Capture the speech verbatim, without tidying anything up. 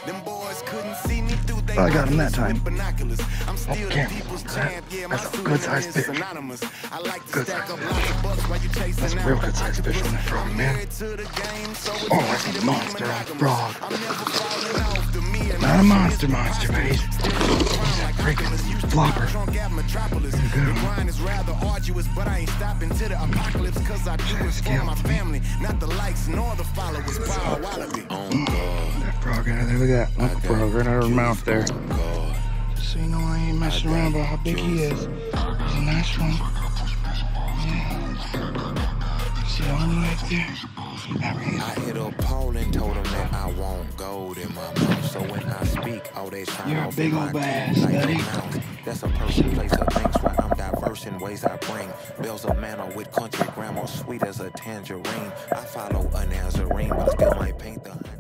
Oh, I got him that time. Okay, that's a good sized fish. Good sized fish. That's a real good sized fish on that frog, man. Oh, that's a monster on the frog. Not a monster monster, but he's, he's a freaking flopper. He's a good one. That frog right there, look at that. Look, frog right out of her mouth there. So you know I ain't messing around about how big he is. He's a nice one. Yeah. See the arm right there? I hit a pole and told him that I want gold in my mouth. So when I speak, all they trying You're a big old bass, buddy. That's a person, place of things where I'm diverse in ways I bring. Bells of manner with country grammar, sweet as a tangerine. I follow a Nazarene, but I still might paint the